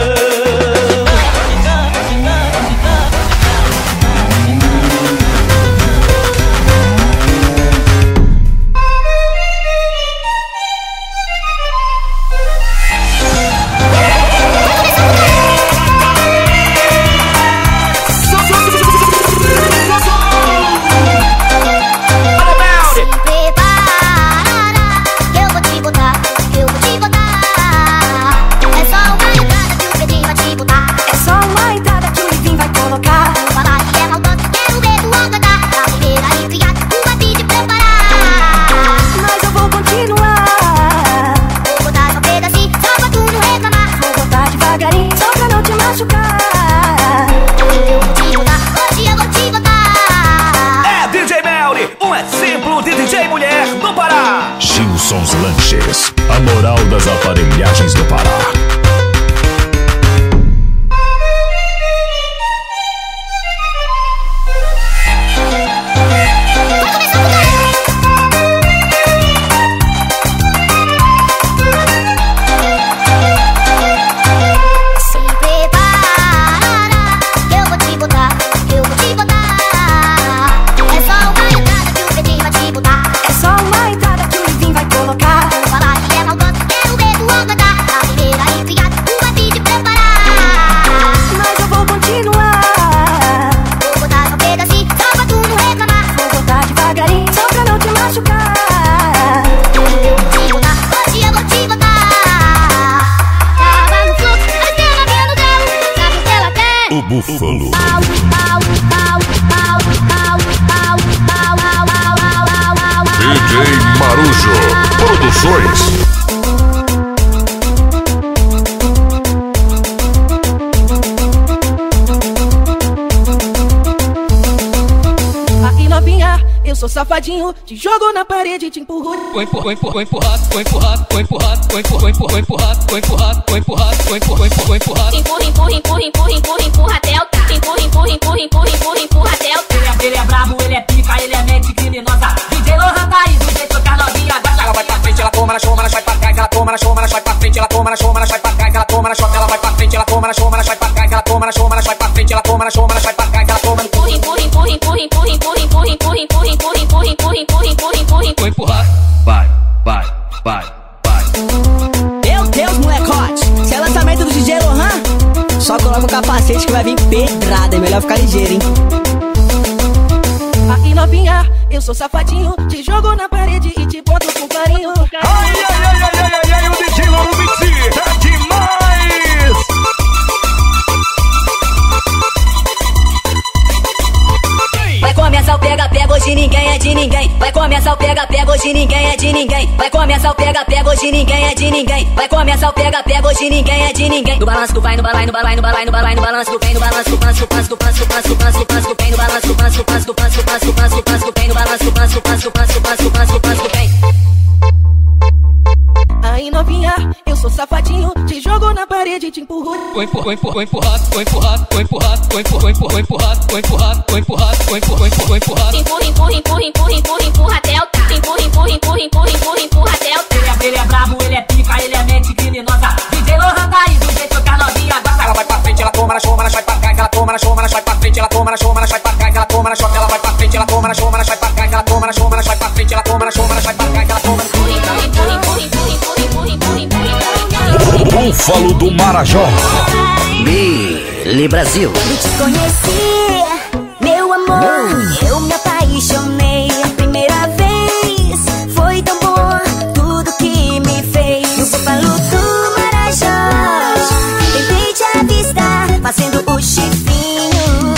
Gilsons Lanches, a moral das aparelhagens do Pará. Búfalo. DJ Marujo Produções. Aí novinha, eu sou safadinho, te jogo na parede, te empurro. Vou empurrado, vou empurrado, vou empurrado, vou empurrado, vou empurrado, vou empurrado, vou empurrado, vou empurrado, vou empurrado, vou empurrado. Empurra, empurra, empurra, empurra, empurra, empurra até o tá. Empurra, empurra, empurra, empurra, empurra, empurra até o tá. Ele é brabo, ele é pica, ele é mente criminosa. DJ Lohan tá aí, do jeito que a novinha gosta. Ela vai pra frente, ela toma na choma, ela vai pra trás. Ela toma na choma, ela vai pra frente. Ela toma na choma, ela vai pra trás. Ela toma na choma, ela vai pra frente. Ela toma na choma, ela vai pra trás. Ela toma na choma, ela vai pra frente. Ela toma na choma, ela vai pra trás. Ela toma no empurra, empurra, empurra, empurra, empurra, empurra, empurra, empurra, empurra, empurra, empurra, empurra, empurra, empurra, empurra. Vou empurrar. Vai, vai, vai, vai. Meu Deus, molecote, esse é lançamento do DJ Lohan. Só coloca o capacete que vai vir pedrada. É melhor ficar ligeiro, hein? Aí novinha, eu sou safadinho, te jogo na parede e te boto com carinho. Ai, ai, ai, ai, ai, ai, o DJ Lohan Mix é demais! Vai começar o pega-pega, hoje ninguém é de ninguém. Vai começar o pega-pega, hoje ninguém é de ninguém. Vai começar o pega-pega, hoje ninguém é de ninguém. Vai começar o pega-pega, hoje ninguém é de ninguém. No balanço do vai, no balai, no balai, no balai, no balai, no balanço do vem, no balanço do passo, passo, passo, passo, passo, passo, vem, no balanço do passo, passo, passo, passo, passo, passo, vem, no balanço do passo, passo, passo, passo, passo, passo, vem. Aí novinha, eu sou safadinho, te jogo na parede e te empurro. Vou empurrado, vou empurrado, vou empurrado, vou empurrado, vou empurrado, vou empurrado, vou empurrado, vou empurrado, vou empurrado, vou empurrado. Empurra, empurra, empurra, empurra, empurra, empurra até o tá. Empurra, empurra, empurra, empurra, empurra, empurra até o tá. Ele é brabo, ele é pica, ele é mente criminosa. DJ Lohan tá aí, do jeito que a novinha Búfalo do Marajó. Billy Brasil. Quando te conheci, meu amor, eu me apaixonei a primeira vez. Foi tão bom tudo que me fez. No Búfalo do Marajó, tentei te avistar, fazendo o chifrinho.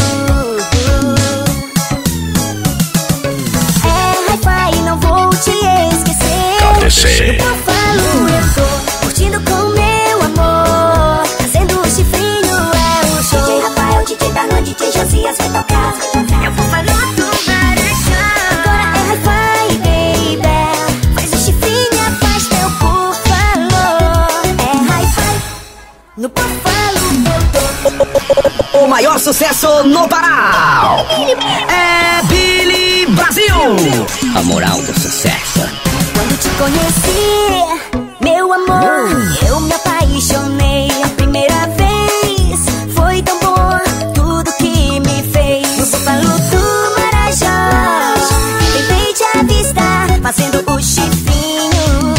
É hi-fi, não vou te esquecer. KTC. No Búfalo eu tô curtindo com meu amor, fazendo o chifrinho é o show. DJ Rafael, DJ Darlan, DJ Josias vai tocar. Eu vou falar do Marajó. Agora é hi-fi, baby. Faz o chifrinho, faz teu búfalo. É hi-fi, no Búfalo eu tô. O maior sucesso no Pará é Billy Brasil. A moral do sucesso. Quando te conheci, meu amor, eu me apaixonei a primeira vez. Foi tão bom tudo que me fez. No Búfalo do Marajó, tentei te avistar, fazendo o chifrinho.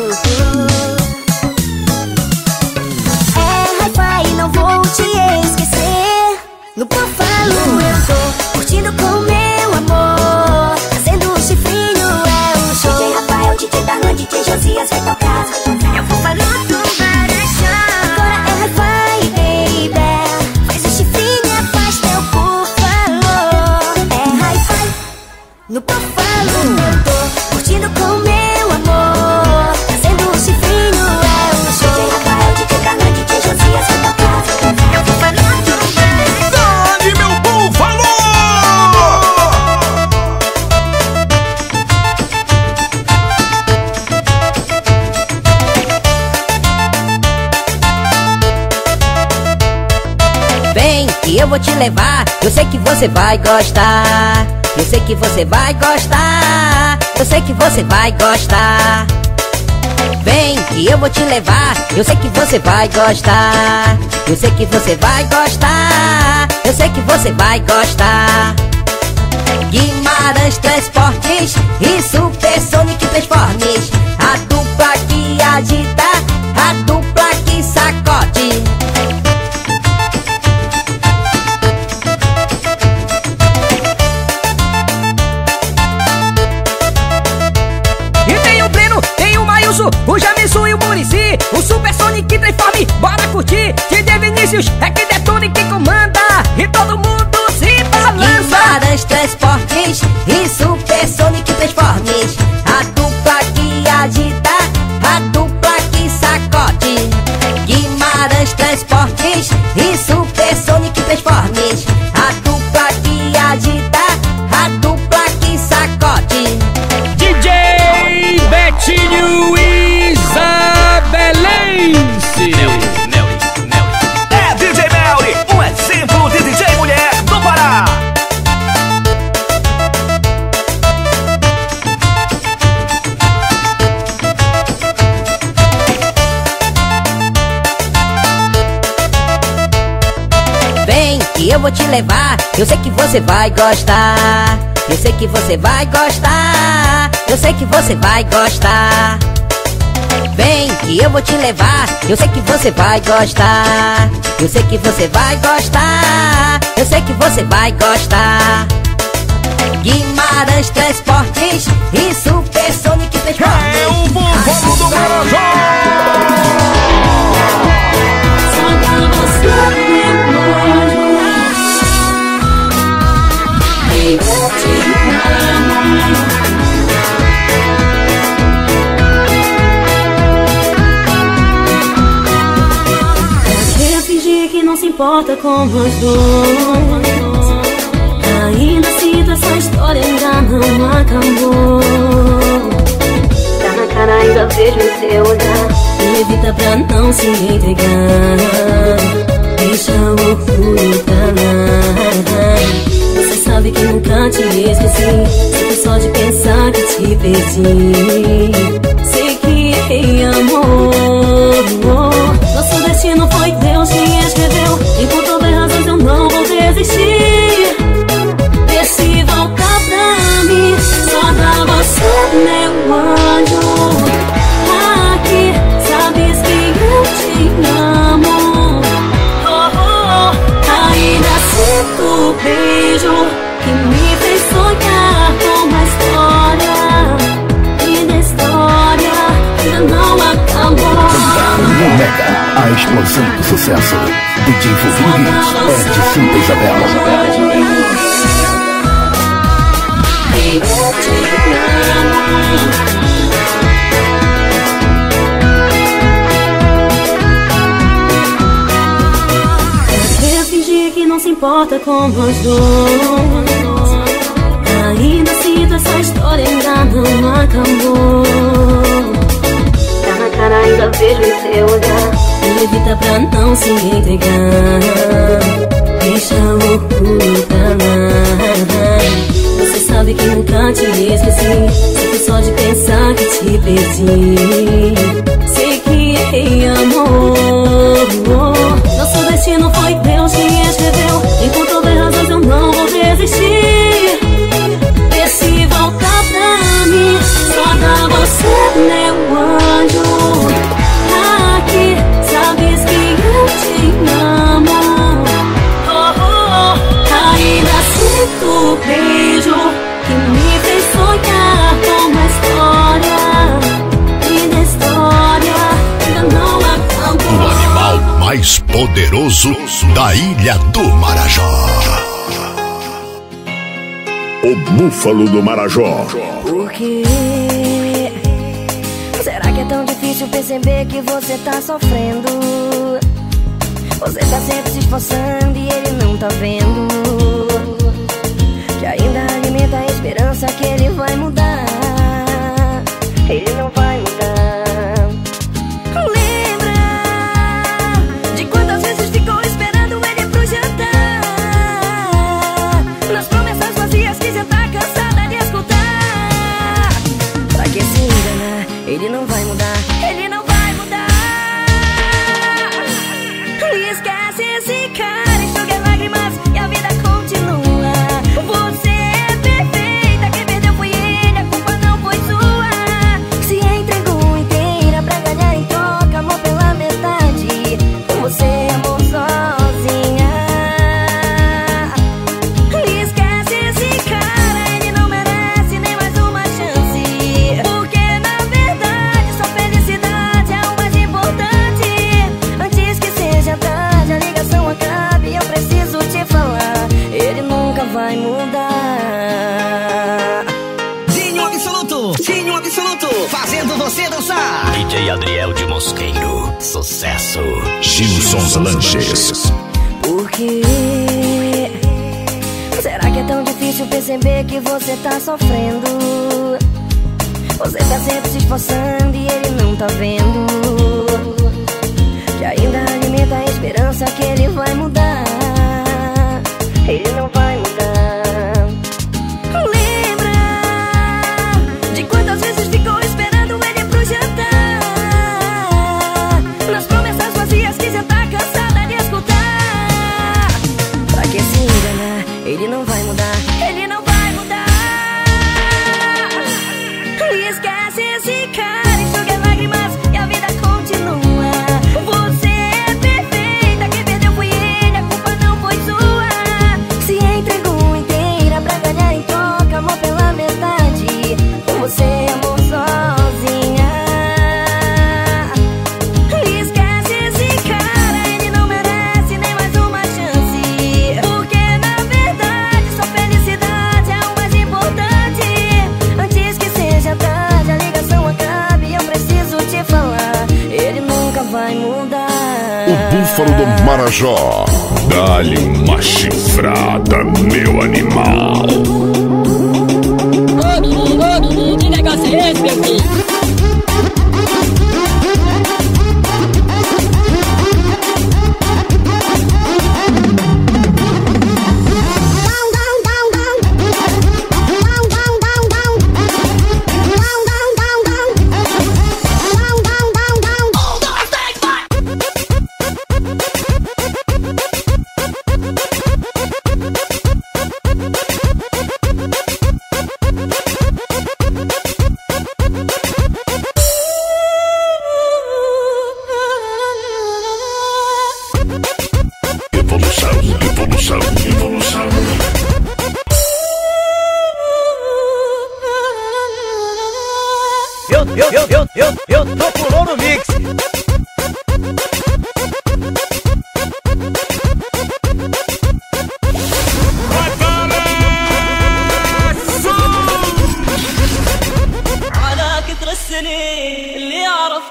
É hi-fi, não vou te esquecer. No Búfalo eu tô curtindo com meu amor, fazendo o chifrinho é o show. DJ Rafael, DJ Darlan, DJ Josias vai tocar. Eu vou falar do Marajó. Agora é hi-fi, baby. Faz o chifrinho, faz teu búfalo. É hi-fi, no Búfalo eu tô curtindo com meu amor, fazendo o chifrinho é o show. DJ Rafael, DJ Darlan, DJ Josias vai tocar. Eu vou falar do Marajó. Dá-lhe meu búfalo! Vem que eu vou te levar, eu sei que você vai gostar. Eu sei que você vai gostar. Eu sei que você vai gostar. Vem que eu vou te levar, eu sei que você vai gostar. Eu sei que você vai gostar. Eu sei que você vai gostar. Guimarães Transportes e Supersonic Transformes, a dupla que agita, a dupla que sacode. E tem o Breno, tem o Mailson, o Jamisson e o Muricy, o Supersonic Transforme, bora curtir. DJ Vinícius é que detona e quem comanda, e todo mundo se balança. Guimarães Transportes e Supersonic Transformes, a dupla que agita, a dupla que sacode. Guimarães Transportes e Supersonic Transformes, a dupla que agita, a dupla que sacode. DJ Betinho Isabelense. É DJ Melly, um exemplo de DJ mulher do Pará. Vem que eu vou te levar, eu sei que você vai gostar. Eu sei que você vai gostar. Eu sei que você vai gostar. Vem que eu vou te levar, eu sei que você vai gostar. Eu sei que você vai gostar. Eu sei que você vai gostar. Guimarães Transportes e Supersonic Transformes. É o Búfalo do Marajó. Quer fingir que não se importa com nós dois? Ainda sinto essa história, ainda não acabou. Tá na cara, ainda vejo o seu olhar. Me evita pra não se entregar. Deixa o orgulho pra lá. Você sabe que nunca te esqueci. Sinto só de pensar que te perdi. Sei que errei, amor. Nosso destino foi Deus quem escreveu. E por todas as razões eu não vou desistir. Vê se voltar pra mim. Só pra você, meu anjo. A explosão do sucesso. DJ Fofinho é de Santa Isabel. Quer fingir que não se importa com nós dois. Ainda sinto essa história, ainda não acabou. Tá na cara, ainda vejo em seu olhar. Evita pra não se entregar. Deixa a loucura pra lá. Você sabe que nunca te esqueci. Sei que só de pensar que te perdi. Sei que errei, amor. Nosso destino foi Deus quem escreveu. Enquanto houver razões eu não vou desistir. Vê se volta pra mim. Só dá você, meu anjo. Aqui, sabes que eu te amo. Oh, oh, oh. Ainda sinto o beijo que me fez sonhar com uma história. E da história ainda não acabou. O animal mais poderoso da Ilha do Marajó. O Búfalo do Marajó. Por quê? Será que é tão difícil perceber que você tá sofrendo? Você tá sempre se esforçando e ele não tá vendo. Que ainda alimenta a esperança que ele vai mudar. Ele não vai mudar. Lembra de quantas vezes ficou esperando ele pro jantar? Nas promessas vazias que já tá cansada de escutar. Pra que se enganar? Ele não vai mudar. Ele não vai mudar. Esquece esse cara, enxuga lágrimas e a vida continua. Você é perfeita, quem perdeu foi ele, a culpa não foi sua. Se entregou inteira pra ganhar em troca amor pela metade. Você amou sozinha. Esquece esse cara, ele não merece nem mais uma chance. Porque na verdade sua felicidade é o mais importante. Antes que seja tarde, a ligação acabe, eu preciso te falar. Ele nunca vai mudar. Dinho Absoluto, fazendo você dançar. DJ Adriel de Mosqueiro, sucesso. Gilson's Lanches. Por quê? Será que é tão difícil perceber que você tá sofrendo? Você tá sempre se esforçando e ele não tá vendo. Que ainda alimenta a esperança que ele vai mudar. Ele não vai mudar. Lembra de quantas vezes ficou esperando ele pro jantar? Nas promessas vazias que já tá cansada de escutar. Pra que se enganar? Ele não vai mudar. Ele não vai mudar. Esquece esse cara, enxuga lágrimas e a vida continua. Você é perfeita, quem perdeu foi ele, a culpa não foi sua. Se entregou inteira pra ganhar em troca amor pela metade. Você amou sozinha. Esquece esse cara, ele não merece nem mais uma chance. Porque na verdade sua felicidade é o mais importante. Antes que seja tarde, a ligação acabe, eu preciso te falar. Ele nunca vai mudar. O Búfalo do Marajó. Dá-lhe uma chifrada, meu animal. Ô menino, que negócio é esse, meu filho? Eu tô pulando no mix.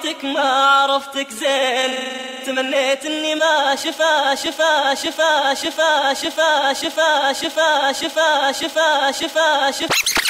عرفتك ما عرفتك زين تمنيت اني ما شفا شفا شفا شفا شفا شفا شفا شفا شفا شفا شفا